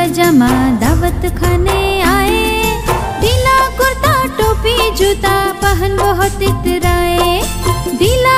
पजामा दावत खाने आए। ढीला कुर्ता टोपी जूता पहन बहुत इतराए। ढीला